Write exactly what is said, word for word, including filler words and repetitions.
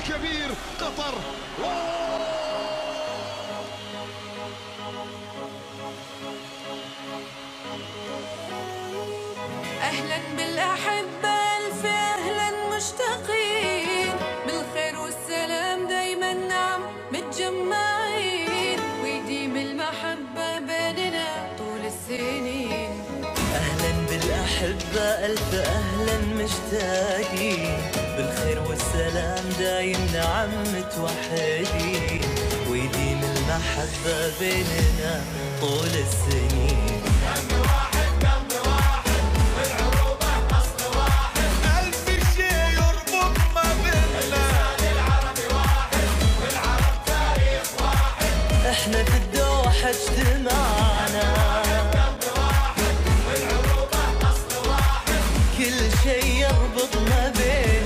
كبير قطر. أهلا بالأحبة، ألف أهلا مشتاقين، بالخير والسلام دايما نعم متجمعين، ويديم المحبة بيننا طول السنين. أهلا بالأحبة، ألف أهلا مشتاقين، بالخير والسلام دايم نعم متوحدين، ويديم المحبة بيننا طول السنين. دم واحد دم واحد والعروبة أصل واحد، ألف شي يربط ما بيننا، اللسان العربي واحد والعرب تاريخ واحد. احنا في الدوحة اجتمعنا، كل شي يربطنا بين